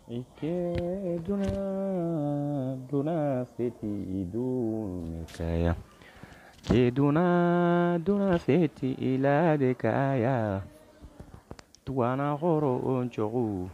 Ike duna duna feti idun kaya. Ke duna feti ila de kaya. Tuana horo unchogu.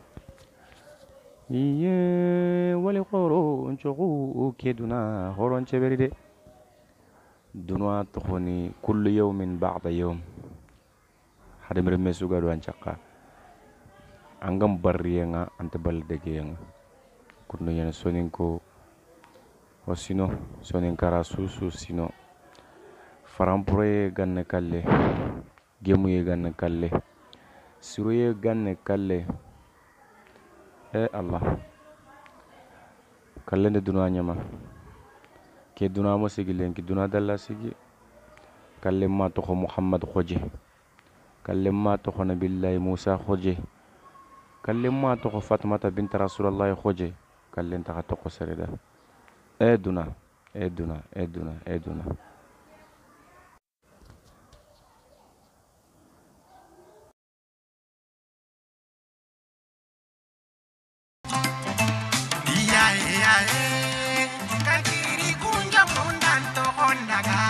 Iye wali horo unchogu ke duna horo uncheberide. Duna tukhoni kullu yawmin ba'da yawm. Hadimir mesuga do anchaka. Angam barrienga ante baldegenga kunno yana soninko osino soninkara susu sino farampure ganne kalle gemuye ganne kalle suruye ganne kalle Allah kalle de duna nyama ke duna mo sigi lenki duna dalla sigi kalle ma to Muhammad khoje kalle ma to nabillahi Musa khoje kallin ma to Fatmata bint Rasulullah khoje kallin ta to sereda eduna kakiri kunja mundan to hondaga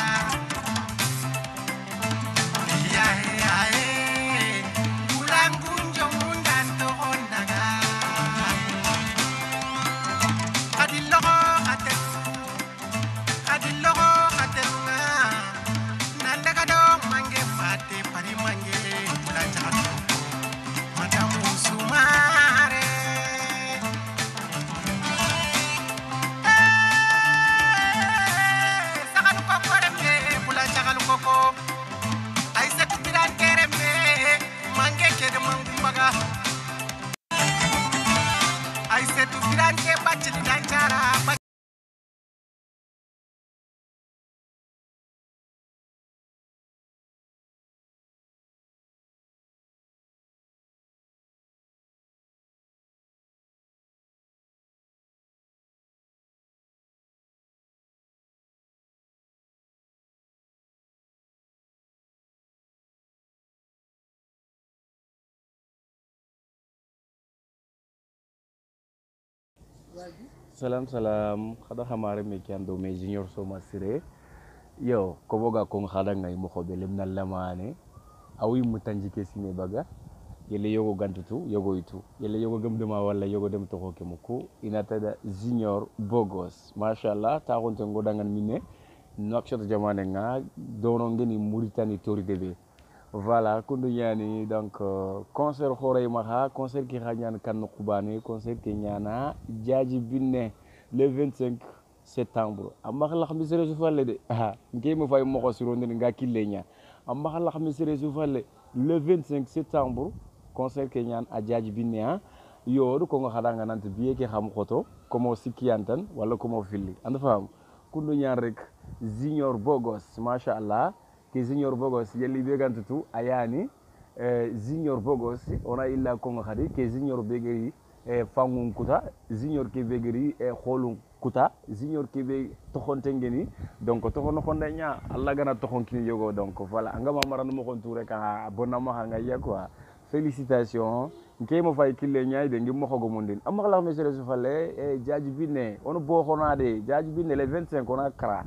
salam khada hamare me kando me junior so masire yo ko boga ko khada ngay mo xobe limna lamane awi mutanji ke sine baga yele yogo gantutu yogo itu yele yogo gam dema wala yogo dem to ko muko inata da junior bogos mashallah ta gonte ngodangan minne nokshot jamane nga dono ngeni Mauritanie tori debe voilà kundu yani donc concert khoray maha concert ki xagnan kan khubani concert ki nyana jaji binne le 25 septembre amma khalax mi sere falle de ngey mo fay moko siro ndeni nga kille nya amma khalax mi sere falle le 25 septembre concert ki nyan a jaji binne ha yoru ko nga xada nga nante biye ki xam xoto komo sikiyantan wala komo filli and fam kundu nyan rek junior bogos mashallah ke junior bogos yeli be gantutu ayani junior bogos ona illa ko khadi ke junior begeri fangun kuta junior ke begeri kholun kuta junior ke be tokhonte ngeni donc tokhono khonda nya alla gana tokhon kini yogo donc voilà angama maranu mo khon touré ka bonama ha ngaya quoi félicitations nke mo fay kille nyaay de ngi mo xogo mundin am xala monsieur le fallé jaaji binne on bo khonade jaaji binne le 25 on kara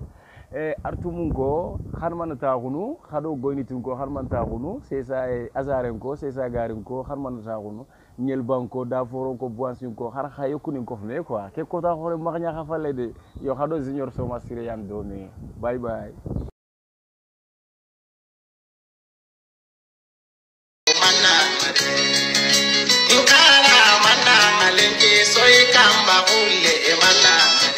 artumunko kharman taagunu khado goynitunko kharman taagunu c'est ça azarenko c'est ça garinko kharman taagunu nyel banko da foronko boansinko khar khayo kunin ko fne quoi ke ko ta xore magnya khafale de yo khado junior so masire yan doni bye bye Inkara mana malenki soy kamba ulle emana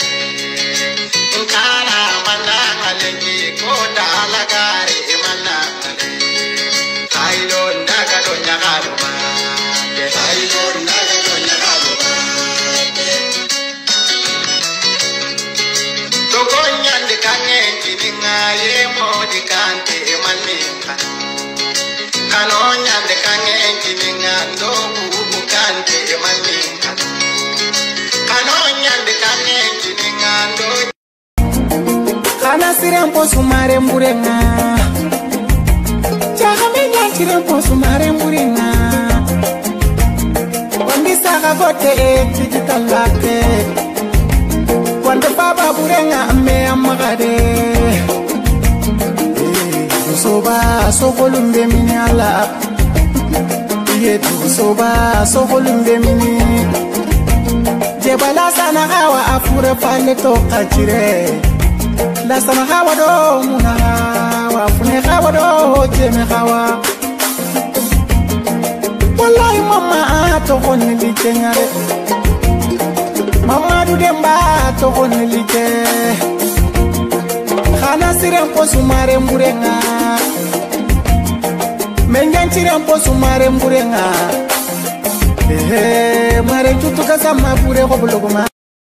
Inkara mana malenki koda alagari emana Hailo ndaga do nyagaluma Hailo ndaga do nyagaluma Togonya ndikanye kininga yemo dikante emanika Kanonya ndikanye kininga ndobu bukante emanika Kanonya ndikanye kininga ndobu Kana sirempo sumare mburenga Chahamenya sirempo sumare mburenga Wambisaka gote digital lake Wanda baba burenga me amagade Soba sokolumbe mini ala Yetu soba sokolumbe mini Jebala sana hawa afure fale toka jire La sana hawa do muna hawa Fune hawa do jeme hawa Wallahi mama tokoni like ngare Mama du demba tokoni like Khana siren po sumare mburenga Mengen siren po sumare mburenga Mare tutu kasama pure ko buluguma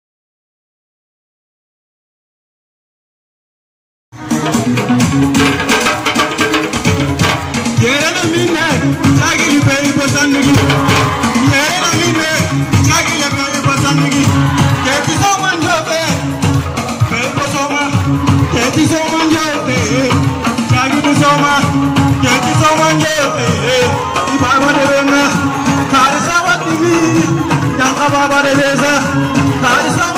Yere na minne lagi li pe ibosanigi Yere na minne lagi li pe ibosanigi Keti so manjobe pe ibosoma Keti so manjobe lagi ibosoma Keti so manjobe ibaba de benga Kari sawa tibi yang kababa de beza Kari sawa